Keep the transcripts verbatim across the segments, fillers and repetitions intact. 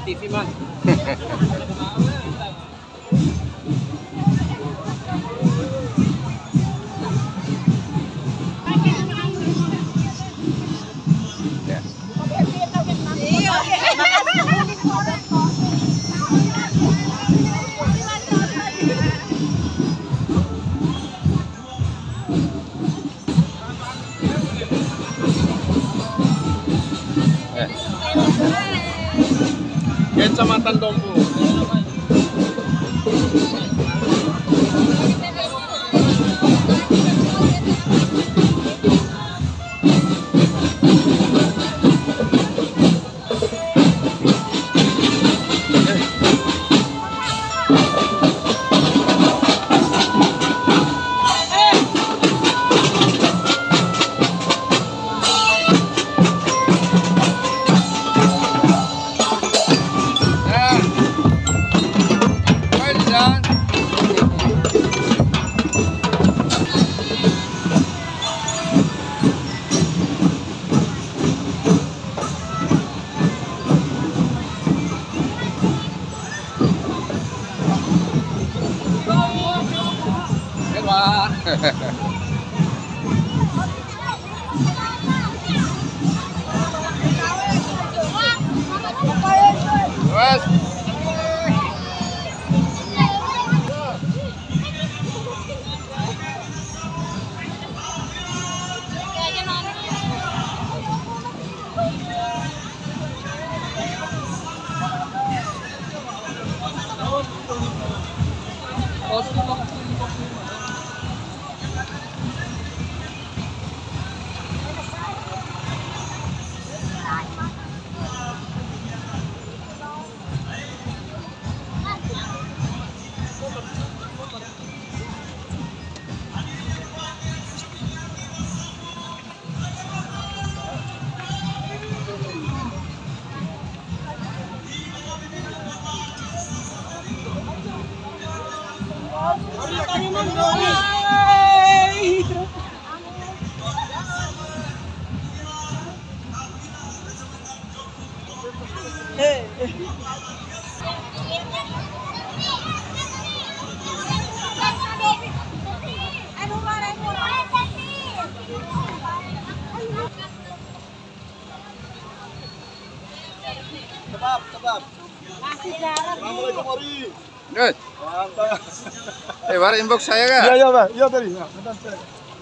T V man. Kecamatan Dompu. Kebab, kebab. Nasi jarak. Assalamualaikum Ori. Good. Mantap. Eh, baru inbox saya kah? Iya, iya, Pak. Iya tadi. Nah, bentar saya.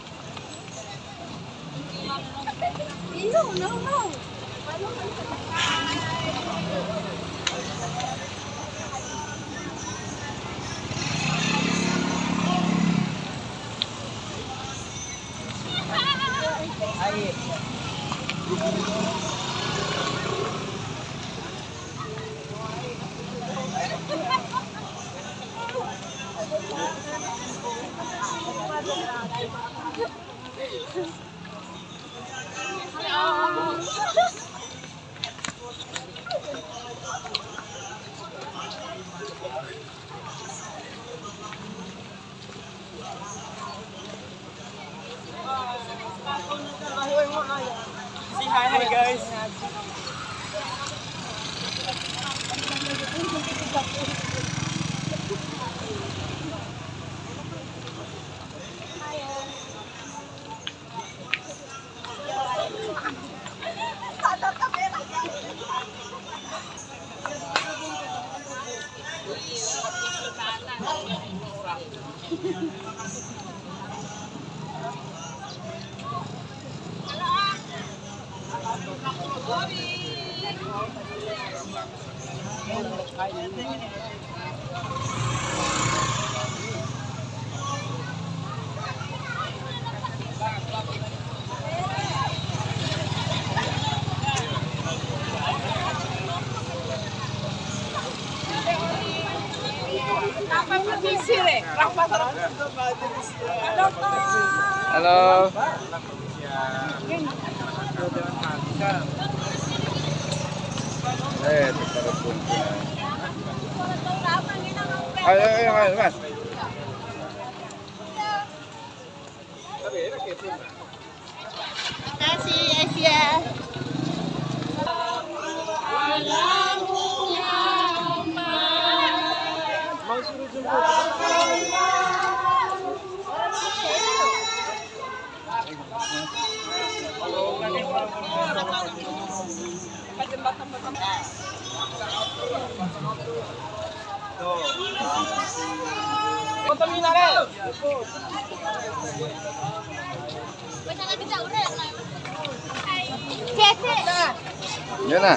Iya, no, no. Say hi, hi guys. Halo. Eh, telepon. Ayo, ayo, ayo, Mas. Terima kasih, Asia. Yan na.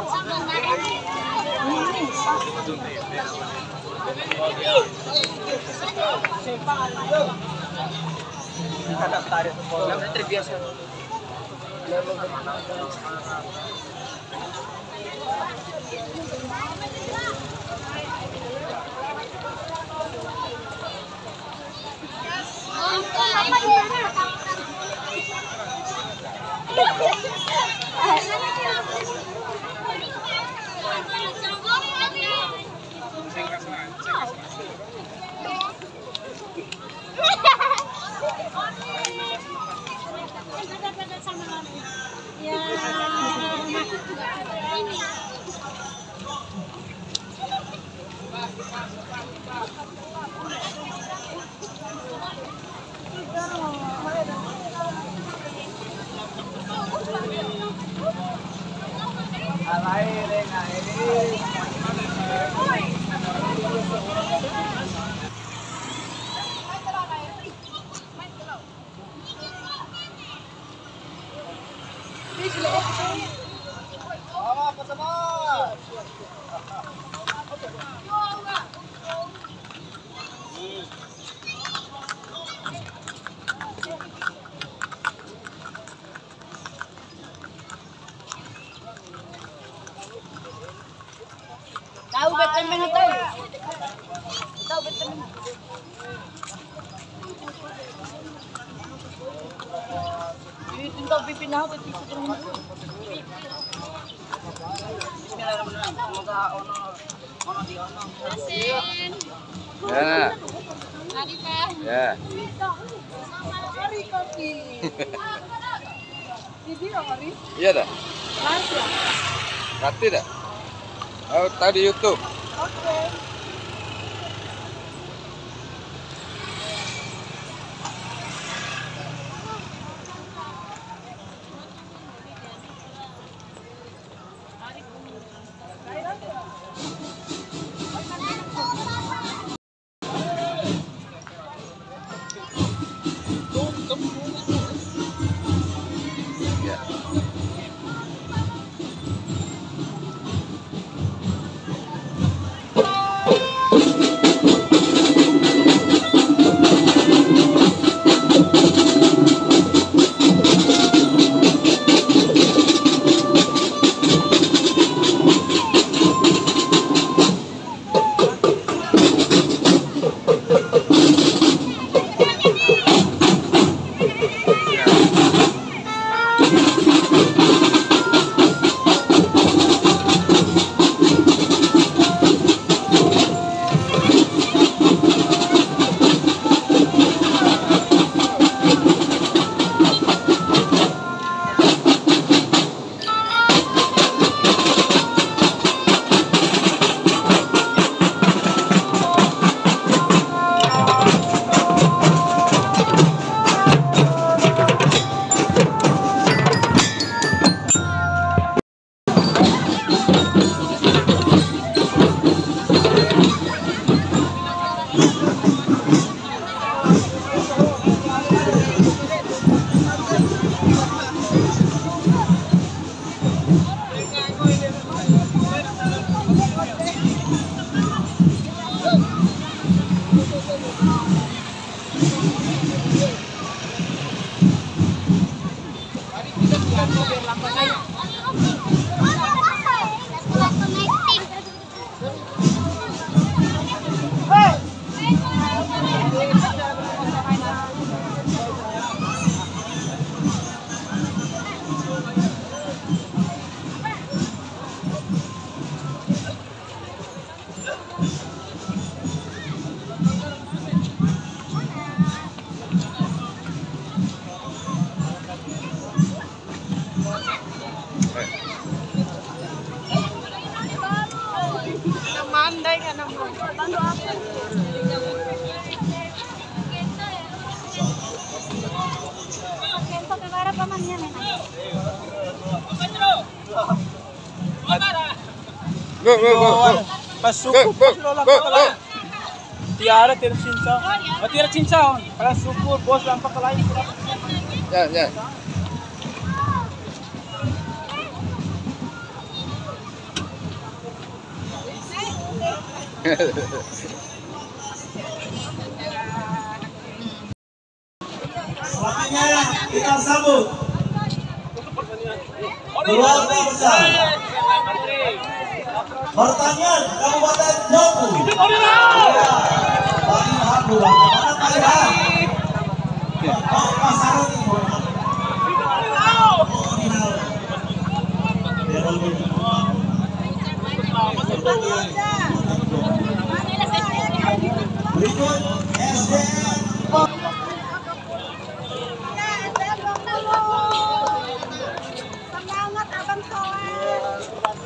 Tahu betul mana tahu? Tahu betul. Ini tinggal pipin aku ketika terus. Bismillahirrahmanirrahim. Semoga ono ono di ono. Asin. Ya. Arifah. Ya. Hari kopi. Ini hari. Iya dah. Masih. Rati dah. Oh, tadi YouTube. Oke. Ya. Mandai kan naman. Go, go, go, go. Pas suku, pas lola pala. Tiara tira cinta. Oh, tira cinta. Para suku, bos lampak kalai. Ya, ya. Selanjutnya kita sambut keluarga besar Pertanian Kabupaten Jambu. Pak Ilham dulu. Mana Pak Ilham? Pak Pasaran ini. Berikut S D N. Semangat Abang Soleh.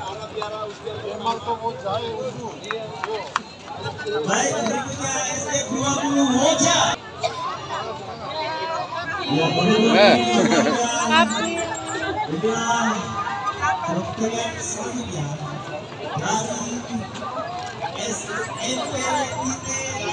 Baik, berikutnya S D dua puluh Moja. Ya, Eh. itulah pertanyaan selanjutnya dari S M P I T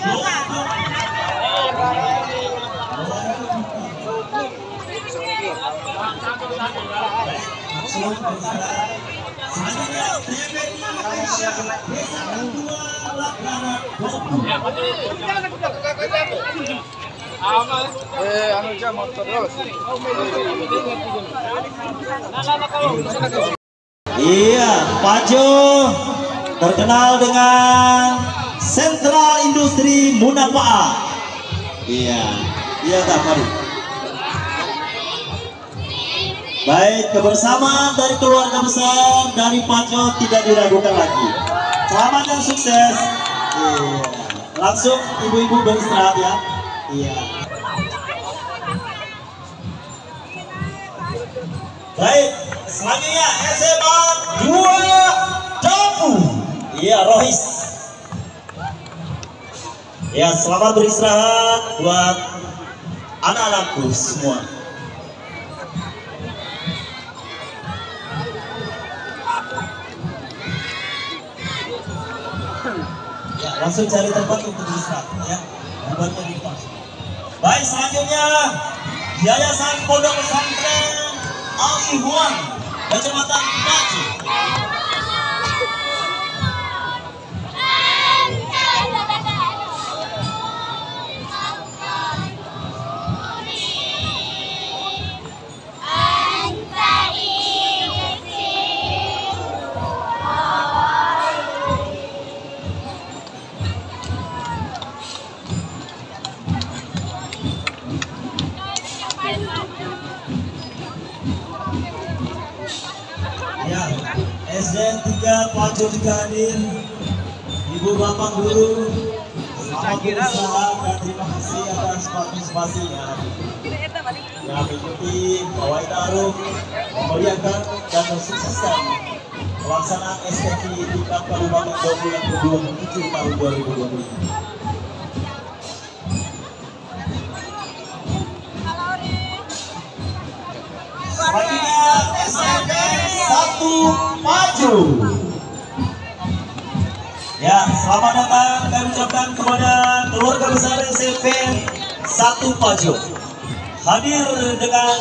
Eh, anu aja motor terus. Iya, Pajo terkenal dengan Sentral Industri Munafaat. Iya, iya tak mari. Baik, kebersamaan dari keluarga besar dari Pajo tidak diragukan lagi. Selamat dan sukses. Iya, langsung ibu-ibu beristirahat ya. Iya. Baik, selanjutnya S M A dua Jambu. Iya, Rohis. Ya, selamat beristirahat buat anak-anakku semua. Ya, langsung cari tempat untuk beristirahat ya. Buatnya di depan. Baik, selanjutnya Yayasan Pondok Pesantren Al-Ihwan Kecamatan Pacu. Ya, S D tiga Pacu juga hadir. Ibu bapak guru, selamat berusaha dan terima kasih atas partisipasinya. Ya, mengikuti pawai taruh, memeriahkan dan mensukseskan pelaksanaan S T P tingkat Kabupaten Jambu yang ke dua puluh tujuh tahun dua ribu dua puluh lima. Selanjutnya S M P satu Pacu. Ya, selamat datang kami ucapkan kepada keluarga besar S M P satu Pacu. Hadir dengan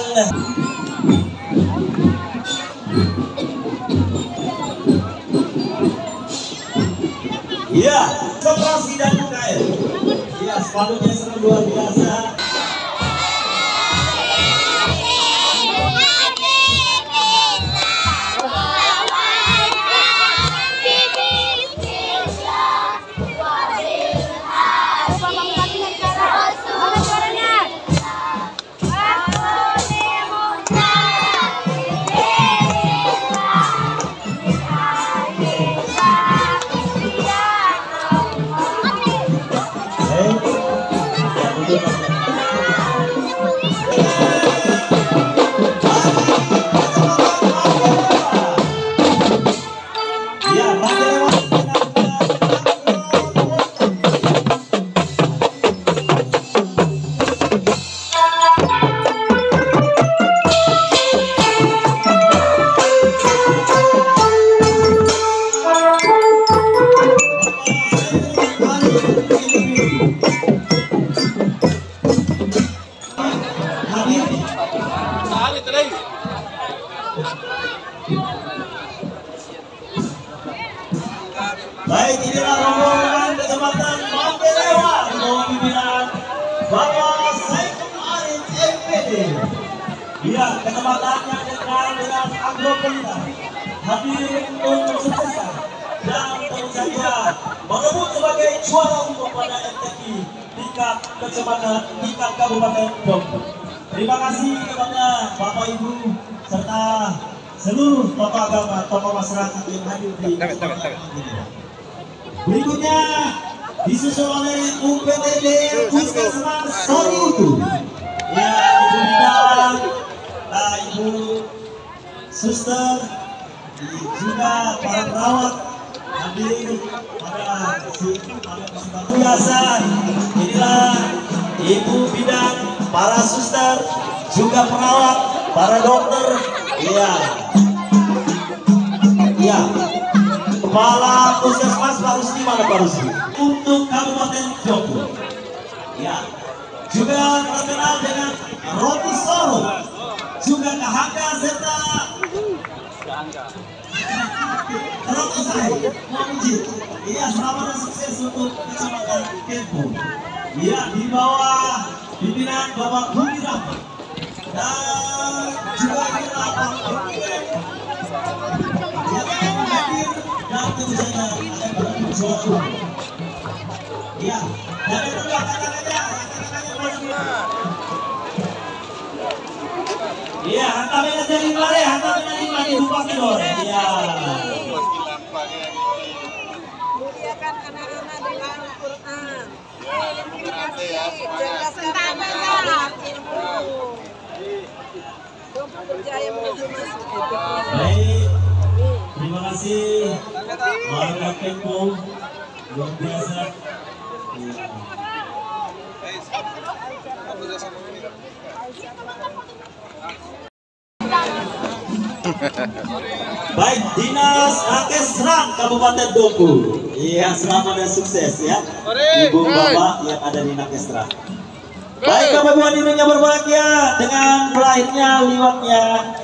ya, koperasi dan U K M. Ya, sepanduknya sangat luar biasa. Bapak Saiful Arif M P D. Ya, kesempatannya dengan dengan Agropolita hadir untuk mensukseskan dan tentu saja merebut sebagai juara umum pada M T Q tingkat kecamatan tingkat Kabupaten Dongko. Terima kasih kepada Bapak Ibu serta seluruh tokoh agama, tokoh masyarakat yang hadir di kesempatan ini. Berikutnya disusul oleh U P T D Puskesmas Soriutu. Ya, Ibu Bidang, nah, Ibu Suster, juga para perawat hadir pada kesempatan biasa. Inilah Ibu Bidang, para suster, juga perawat, para dokter, iya, iya. Kepala Puskesmas Pak Rusdi, mana Pak Rusdi? Untuk Kabupaten Dongko. Ya. Juga terkenal dengan roti Solo. Juga K H K serta roti saya. Memuji. Iya, selamat dan sukses untuk Kecamatan Kempo. Iya, di bawah pimpinan Bapak Budi Rahmat. Dan juga kita Pak dan tentu saja ada Bapak Jokowi. Iya, dan itu kata-katanya, kata-katanya iya, hantamin aja di luar ya, hantamin aja di luar, lupa kedor. Iya. Muliakan anak-anak dengan Al-Quran. Cerdaskan anak-anak dengan ilmu. Untuk berjaya menuju masuk. Baik, terima kasih warga Kempo, luar biasa. Baik, Dinas Akesran Kabupaten Dongko. Iya, selamat dan sukses ya, Ibu Bapak yang ada di Nakesran. Baik, Bapak Ibu hadirin yang berbahagia, dengan berakhirnya liwatnya